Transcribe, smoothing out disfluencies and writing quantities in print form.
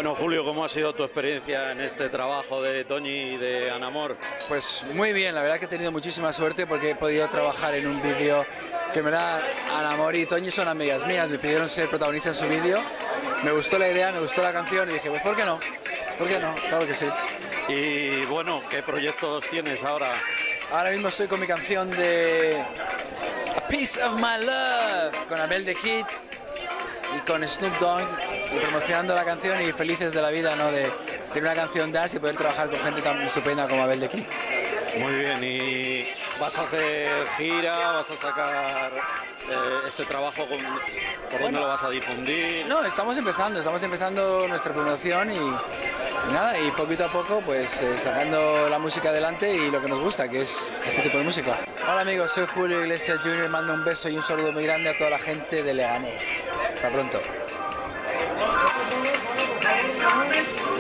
Bueno, Julio, ¿cómo ha sido tu experiencia en este trabajo de Toñi y de Anamor? Pues muy bien, la verdad que he tenido muchísima suerte porque he podido trabajar en un vídeo que en verdad Anamor y Toñi son amigas mías, me pidieron ser protagonista en su vídeo, me gustó la idea, me gustó la canción y dije, pues ¿por qué no? ¿Por qué no? Claro que sí. Y bueno, ¿qué proyectos tienes ahora? Ahora mismo estoy con mi canción de A Piece of My Love con Abel the Kid y con Snoop Dogg y promocionando la canción y felices de la vida, ¿no? De tener una canción dance y poder trabajar con gente tan estupenda como Abel the Kid. Muy bien, ¿y vas a hacer gira? ¿Vas a sacar este trabajo? ¿Por dónde lo vas a difundir? No, estamos empezando nuestra promoción y nada, y poquito a poco pues sacando la música adelante y lo que nos gusta, que es este tipo de música. Hola amigos, soy Julio Iglesias Jr., mando un beso y un saludo muy grande a toda la gente de Leganés. Hasta pronto.